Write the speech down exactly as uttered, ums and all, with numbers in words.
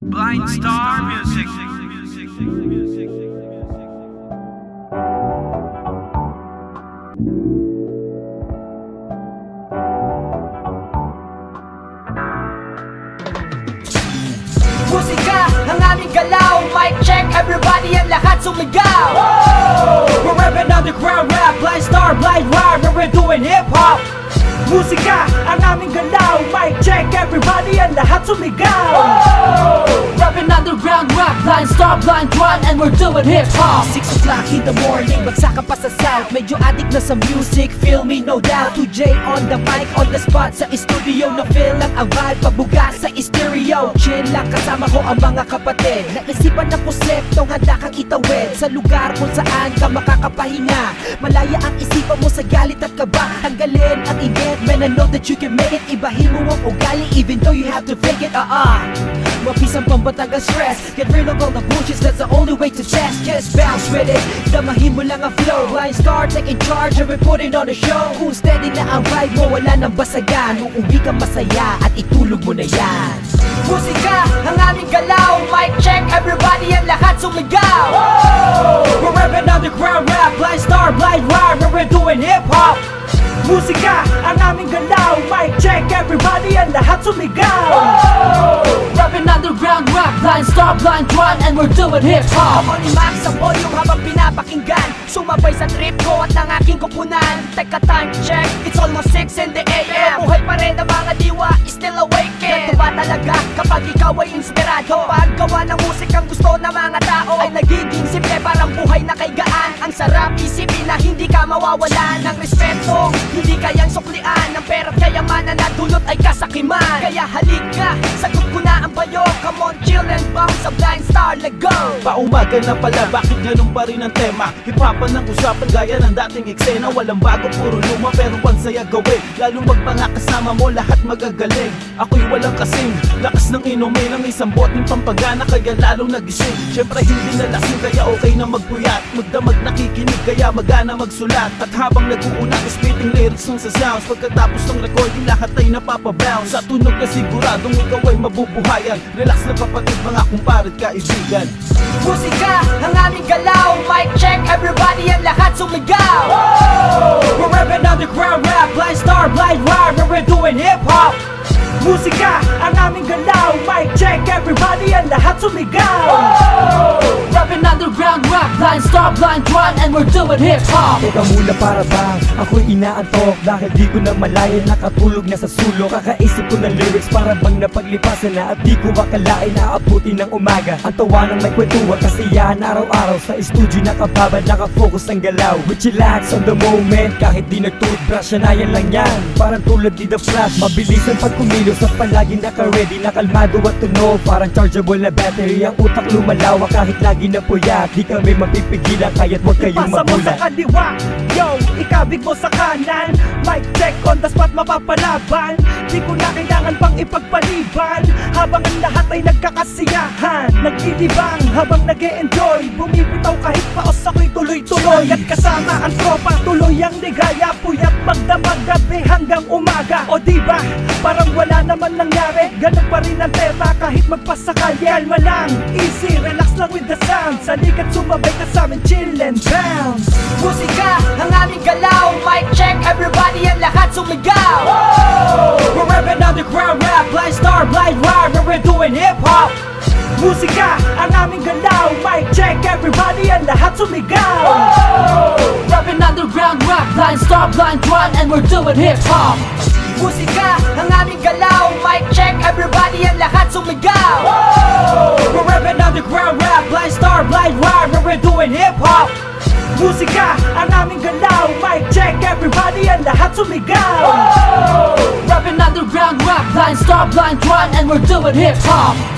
Blind Star Music. Musika, ang aming galaw. Mic check, everybody ang lahat sumigaw. We're rapping underground rap, Blind Star, Blind Rhyme, and we're doing hip-hop. Musika, ang aming galaw. Mic check, everybody ang lahat sumigaw. Rapping underground rap, Blind Star, Blind Rhyme, and we're doing hip-hop. Six o'clock in the morning, bagsak ka pa sa south. Medyo addict na sa music, feel me no doubt. two J on the mic, on the spot sa studio. Na feel lang ang vibe, pabuga sa stereo. Chill lang kasama ko ang mga kapatid. Naisipan ng konseptong handa kang itawid sa lugar kung saan ka makakapahinga. Malaya ang isipan mo sa galit at kaba. Tanggalin ang init, man I know that you can make it. Ibahin mo ang ugali even though you have to fake it. Ah ah, mapisang pambatag ang stress. Get rid of all the bullshit, that's the only way to test. Just bounce with it, damahin mo lang ang flow. Blind Star taking charge and we're putting on a show. Kung steady na ang vibe mo, wala nang basagan. Uuwi ka masaya at itulog mo na yan. Musika, ang aming galaw. Mic check, everybody ang lahat sumigaw. We're rapping underground rap, Blind Star, Blind Rhyme, and we're doing hip-hop. Musika, ang aming galaw. Mic check, everybody ang lahat sumigaw. Rapping underground rap, Blind Star, Blind Rhyme, and we're doing hip-hop. Ako ni Max sa volume habang pinapakinggan. Sumabay sa trip ko at ng aking kupunan. Teka time check, it's almost six in the A M. Buhay pa rin ang mga diwa, still awakened. Ganito ba talaga kapag ikaw ay inspirado? Paggawa ng musikang gusto ng mga tao ay nagiging simple, parang buhay na kay gaan. Ang sarap isipin na hindi ka mawawalan ng respeto, hindi kayang suklian ng pera't kayamanan na dulot ay kasakiman. Kaya halika, sagot ko na ang bayo. Come on, chill and bounce sa Blind Star, let go. Paumaga na pala, bakit ganun pa rin ang tema? Hip-hopan ng usapan gaya ng dating eksena. Walang bago, puro luma pero pansaya gawin. Lalong magpanga kasama mo, lahat magagaling. Ako'y walang kasing lakas ng inumin ng isang boteng pampagana, kaya lalong nagising. Siyempre hindi na lasing, kaya okay na magpuyat. Magdamag nakikinig, kaya magana magsulat. At habang nag-uuna, spitting lyrics ng sa sounds. Pagkatapos ng recording, lahat ay napapabounce. Sa tunog na siguradong ikaw ay mabubuhayan. Relax na kapatid, mga kumparet, kaibigan. Musika, ang aming galaw. Mic check, everybody ang lahat sumigaw. We're rapping underground rap, Blind Star, Blind Rhyme, and we're doing hip-hop. Musika, ang aming galaw. Mic check, everybody ang lahat sumigaw. Rapping underground rap, Blind Star, Blind Rhyme, and we're doing hip-hop. Teka muna, para bang ako'y inaantok dahil di ko na malaya, nakatulog na sa sulok. Kakaisip ko ng lyrics para bang napaglipasan na, at di ko akalain na aabutin ng umaga. Ang tawa ng may kwentuhan, kasiyahan araw-araw sa studio, nakababad, nakafocus ang galaw. We chillax on the moment, kahit di nag-toothbrush, sanayan lang yan. Parang tulad ni The Flash, mabilis ang pagkumilos at palagi naka-ready, nakalmado at tunog. Parang chargeable na battery, ang utak lumalawak kahit lagi na puyat. Di kami mapipigilan, kaya't huwag kayong ipasa mo sa magulat. kaliwa, yo, ikabig mo sa kanan. Mic check, on the spot mapapalaban. Di ko na kailangan pang ipagpaliban, habang ang lahat ay nagkakasiyahan. Nagdidibang habang nag-e-enjoy, bumibitaw kahit paos ako'y tuloy-tuloy. At kasama ang tropa, tuloy ang ligaya. Puyat magdamag gabi hanggang umaga. O diba, parang wala naman nangyari, ganun pa rin ang teta kahit magpasakali. Kalma lang, easy, relax lang with the sound. Salikat sumabay ka sa amin, chill and bounce. Musika, ang aming galaw. Mic check, everybody ang lahat sumigaw. We're rapping underground rap, Blind Star, Blind Rhyme, and we're doing hip-hop. Musika, ang aming galaw. Mic check, everybody ang lahat sumigaw. Rapping underground rap, Blind Star, Blind Rhyme, and we're doing hip-hop. Musika, ang aming galaw. Mic check, everybody ang lahat sumigaw. We're rapping underground rap, Blind Star, Blind Rhyme, and we're doing hip-hop. Musika, ang aming galaw. Mic check, everybody ang lahat sumigaw. Rapping underground rap, Blind Star, Blind Rhyme, and we're doing hip-hop.